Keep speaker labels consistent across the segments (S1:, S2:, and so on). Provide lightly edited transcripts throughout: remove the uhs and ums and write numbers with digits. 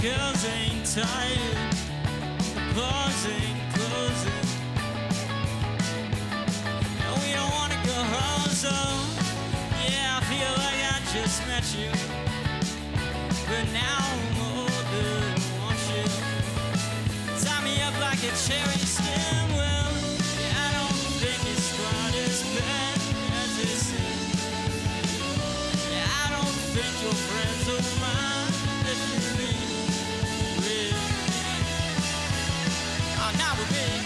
S1: girls ain't tired, the bars ain't closing, and we don't wanna go home, so yeah, I feel like I just met you, but now I'm older and want you. Tie me up like a cherry stem, well, yeah, I don't think it's quite as bad as it seems. Yeah, I don't think your friends will mind if you leave with me. Oh, not with me.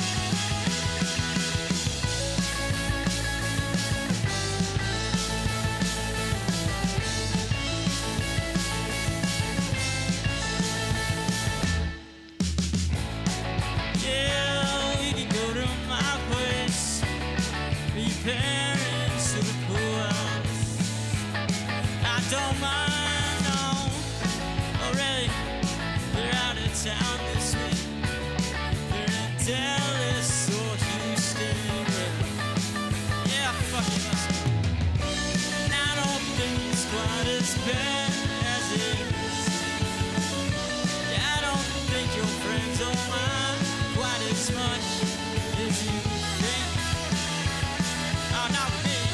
S1: Yeah, we can go to my place, be your parents to the pool house. I don't mind, no. Oh, really? They're out of town this week. They're in Dallas or Houston. Yeah, fuck it, must be. And I don't think it's quite as bad as it is. Yeah, I don't think your friends don't mind quite as much as you think. Oh, not with me.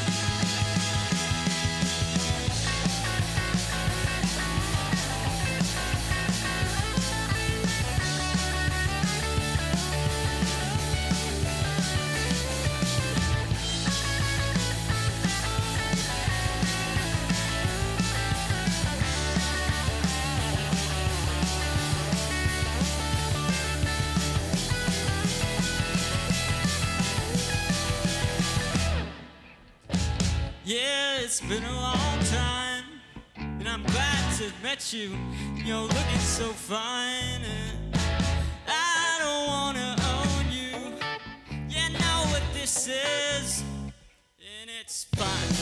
S1: Yeah, it's been a long time, and I'm glad to have met you. You're looking so fine, and I don't wanna own you. You know what this is, and it's fine.